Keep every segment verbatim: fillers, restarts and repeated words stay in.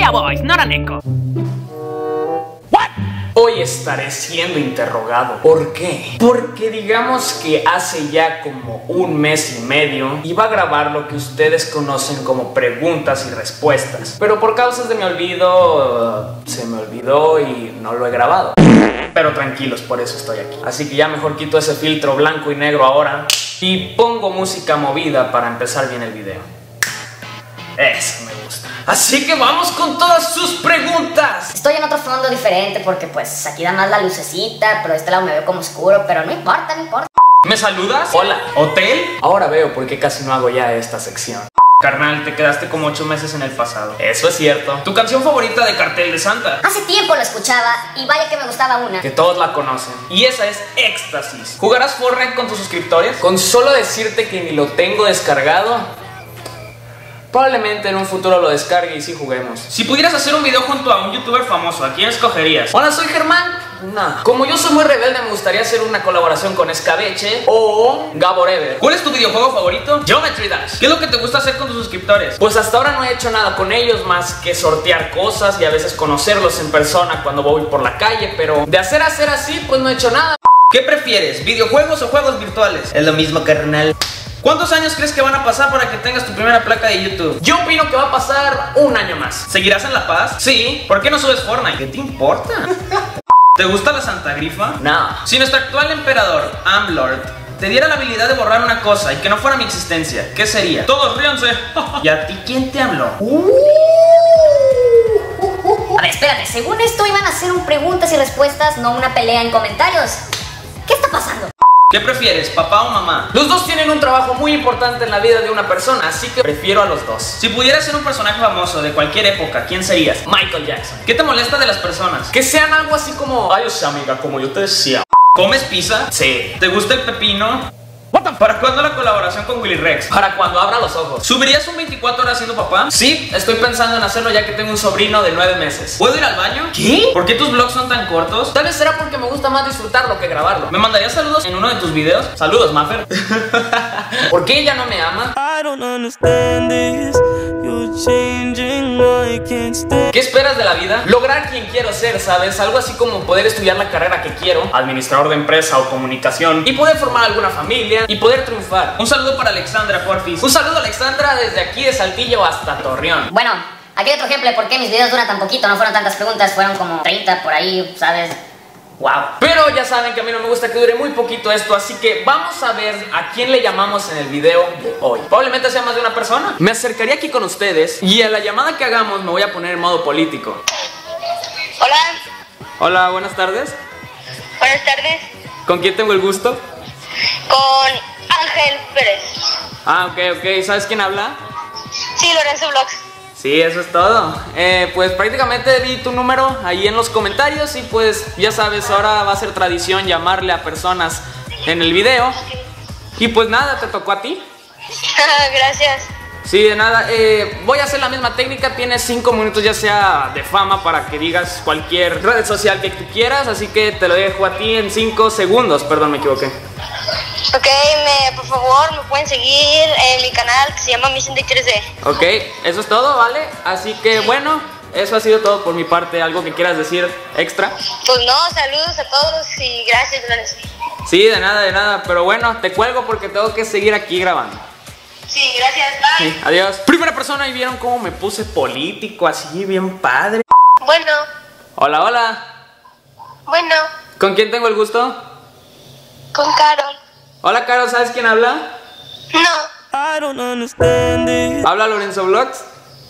Yeah boys, not an echo. Hoy estaré siendo interrogado. ¿Por qué? Porque digamos que hace ya como un mes y medio iba a grabar lo que ustedes conocen como preguntas y respuestas, pero por causas de mi olvido uh, se me olvidó y no lo he grabado. Pero tranquilos, por eso estoy aquí. Así que ya mejor quito ese filtro blanco y negro ahora y pongo música movida para empezar bien el video. Eso me gusta. Así que vamos con todas sus preguntas. Estoy en otro fondo diferente porque pues aquí da más la lucecita, pero de este lado me veo como oscuro, pero no importa, no importa. ¿Me saludas? Hola. ¿Hotel? Ahora veo por qué casi no hago ya esta sección. Carnal, te quedaste como ocho meses en el pasado. Eso es cierto. ¿Tu canción favorita de Cartel de Santa? Hace tiempo lo escuchaba y vaya que me gustaba una. Que todos la conocen. Y esa es Éxtasis. ¿Jugarás Fortnite con tus suscriptores? Con solo decirte que ni lo tengo descargado, probablemente en un futuro lo descargue y sí juguemos. Si pudieras hacer un video junto a un youtuber famoso, ¿a quién escogerías? Hola, soy Germán. No. Como yo soy muy rebelde, me gustaría hacer una colaboración con Escabeche o Gaborever. ¿Cuál es tu videojuego favorito? Geometry Dash. ¿Qué es lo que te gusta hacer con tus suscriptores? Pues hasta ahora no he hecho nada con ellos más que sortear cosas y a veces conocerlos en persona cuando voy por la calle, pero de hacer a hacer así, pues no he hecho nada. ¿Qué prefieres? ¿Videojuegos o juegos virtuales? Es lo mismo, carnal. ¿Cuántos años crees que van a pasar para que tengas tu primera placa de YouTube? Yo opino que va a pasar un año más. ¿Seguirás en La Paz? Sí. ¿Por qué no subes Fortnite? ¿Qué te importa? ¿Te gusta la Santa Grifa? No. Si nuestro actual emperador, Amlord, te diera la habilidad de borrar una cosa y que no fuera mi existencia, ¿qué sería? Todos ríanse. ¿Y a ti quién te habló? A ver, espérate, según esto iban a hacer un preguntas y respuestas, no una pelea en comentarios. ¿Qué está pasando? ¿Qué prefieres, papá o mamá? Los dos tienen un trabajo muy importante en la vida de una persona, así que prefiero a los dos. Si pudieras ser un personaje famoso de cualquier época, ¿quién serías? Michael Jackson. ¿Qué te molesta de las personas? Que sean algo así como... Ay, o sea, amiga, como yo te decía. ¿Comes pizza? Sí. ¿Te gusta el pepino? ¿Para cuándo la colaboración con Willy Rex? Para cuando abra los ojos. ¿Subirías un veinticuatro horas siendo papá? Sí, estoy pensando en hacerlo ya que tengo un sobrino de nueve meses. ¿Puedo ir al baño? ¿Qué? ¿Por qué tus vlogs son tan cortos? Tal vez será porque me gusta más disfrutarlo que grabarlo. ¿Me mandarías saludos en uno de tus videos? Saludos, Maffer. ¿Por qué ella no me ama? I don't understand this. You're changing, I can't stay. ¿Qué esperas de la vida? Lograr quien quiero ser, ¿sabes? Algo así como poder estudiar la carrera que quiero, administrador de empresa o comunicación, y poder formar alguna familia y poder triunfar. Un saludo para Alexandra, porfis. Un saludo, Alexandra, desde aquí de Saltillo hasta Torreón. Bueno, aquí hay otro ejemplo de por qué mis videos duran tan poquito. No fueron tantas preguntas, fueron como treinta por ahí, ¿sabes? Wow. Pero ya saben que a mí no me gusta que dure muy poquito esto, así que vamos a ver a quién le llamamos en el video de hoy. Probablemente sea más de una persona. Me acercaría aquí con ustedes y en la llamada que hagamos me voy a poner en modo político. Hola. Hola, buenas tardes. Buenas tardes. ¿Con quién tengo el gusto? Con Ángel Pérez. Ah, ok, ok. ¿Sabes quién habla? Sí, Lorenzo Vlogs. Sí, eso es todo. Eh, pues prácticamente vi tu número ahí en los comentarios y pues ya sabes, ahora va a ser tradición llamarle a personas en el video. Y pues nada, te tocó a ti. Gracias. Sí, de nada. Eh, voy a hacer la misma técnica. Tienes cinco minutos ya sea de fama para que digas cualquier red social que tú quieras. Así que te lo dejo a ti en cinco segundos. Perdón, me equivoqué. Ok, me, por favor, me pueden seguir en mi canal que se llama Mission de tres D. Ok, eso es todo, ¿vale? Así que bueno, eso ha sido todo por mi parte. ¿Algo que quieras decir extra? Pues no, saludos a todos y gracias, Lorenzo. Sí, de nada, de nada. Pero bueno, te cuelgo porque tengo que seguir aquí grabando. Sí, gracias, bye. Sí, adiós. Primera persona y vieron cómo me puse político, así bien padre. Bueno. Hola, hola. Bueno. ¿Con quién tengo el gusto? Con Carol. Hola, Carol, ¿sabes quién habla? No. I don't understand it. ¿Habla Lorenzo Vlogs?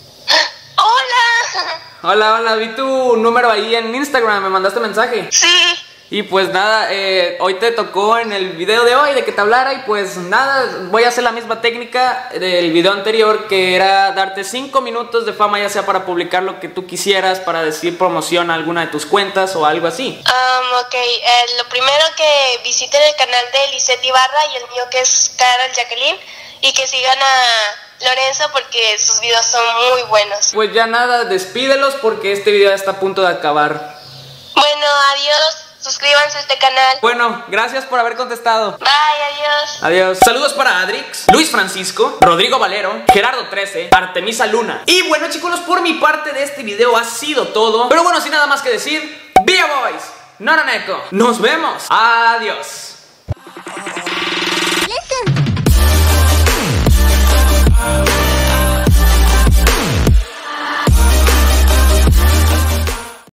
Hola. Hola, hola, vi tu número ahí en Instagram, me mandaste mensaje. Sí. Y pues nada, eh, hoy te tocó en el video de hoy de que te hablara y pues nada, voy a hacer la misma técnica del video anterior, que era darte cinco minutos de fama, ya sea para publicar lo que tú quisieras, para decir promoción a alguna de tus cuentas o algo así. Um, ok, eh, lo primero que visiten el canal de Lisette Ibarra y el mío que es Carol Jacqueline, y que sigan a Lorenzo porque sus videos son muy buenos. Pues ya nada, despídelos porque este video ya está a punto de acabar. Bueno, adiós. suscríbanse a este canal. Bueno, gracias por haber contestado. Bye, adiós. Adiós. Saludos para Adrix, Luis Francisco, Rodrigo Valero, Gerardo trece, Artemisa Luna. Y bueno, chicos, por mi parte de este video ha sido todo. Pero bueno, sin nada más que decir, ¡Via Boys! Noroneko. Nos vemos. Adiós.